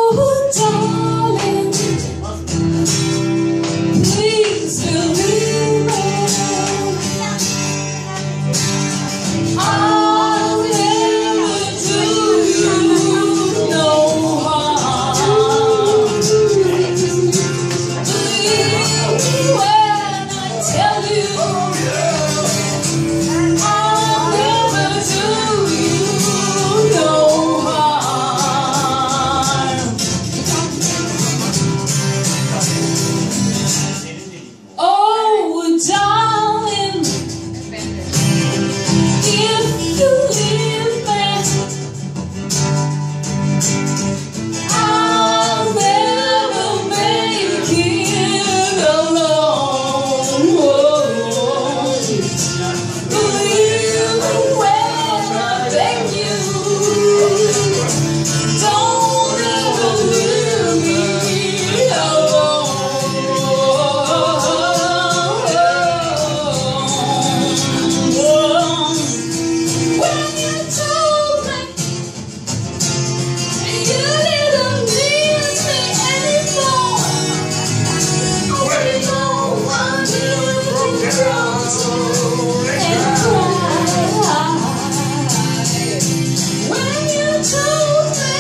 Oh, darling, please believe me. I'll never do you no harm. Believe me when I tell you, I'll never do you no harm. Oh, darling, if you leave me, I'll never make it alone. Believe me when I beg you, don't ever leave me alone. When you told me you didn't need me anymore, I didn't know until you wrote and cried. When you told me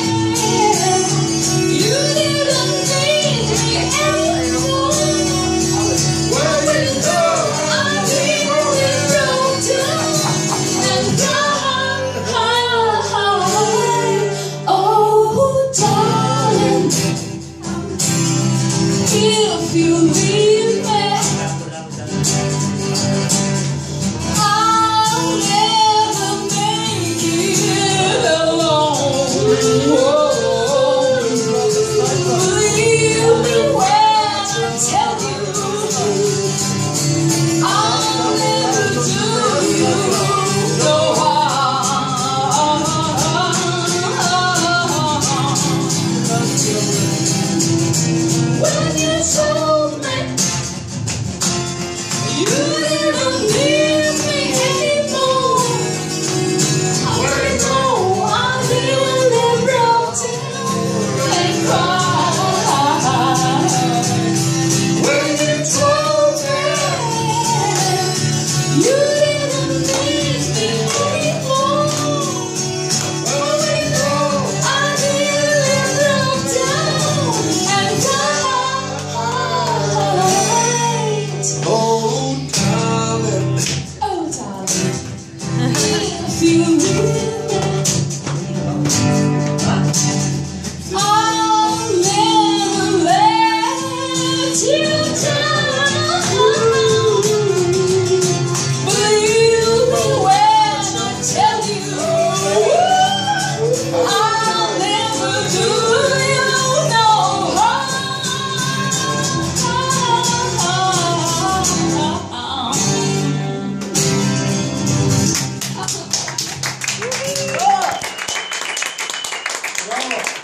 you didn't need me anymore, I didn't know until you wrote and cried. Oh, darling, if you leave me, I'll never make it alone. Believe me when I tell you, I'll never do you no harm. When you told me you didn't need me anymore, I didn't know until you wrote and cried. When you told me you didn't need me anymore, I didn't know until you wrote and cried. Oh, darling, Oh, darling, if you leave me, I'll never let you down. Believe me when I tell you, I'll never do you no harm.